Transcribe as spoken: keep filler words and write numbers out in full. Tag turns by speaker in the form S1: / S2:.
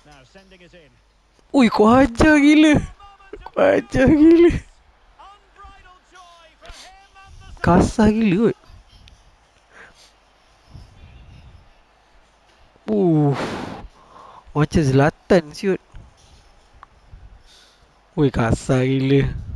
S1: Ui, kau hajar gila. Kau hajar gila. Kasar gila kot. Uh, macam Zlatan siut. Ui, kasar gila.